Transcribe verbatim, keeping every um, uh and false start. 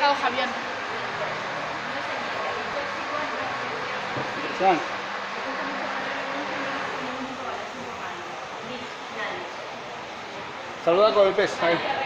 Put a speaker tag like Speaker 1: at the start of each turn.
Speaker 1: dejado Javier.
Speaker 2: Juan. Saluda con el pez, ahí.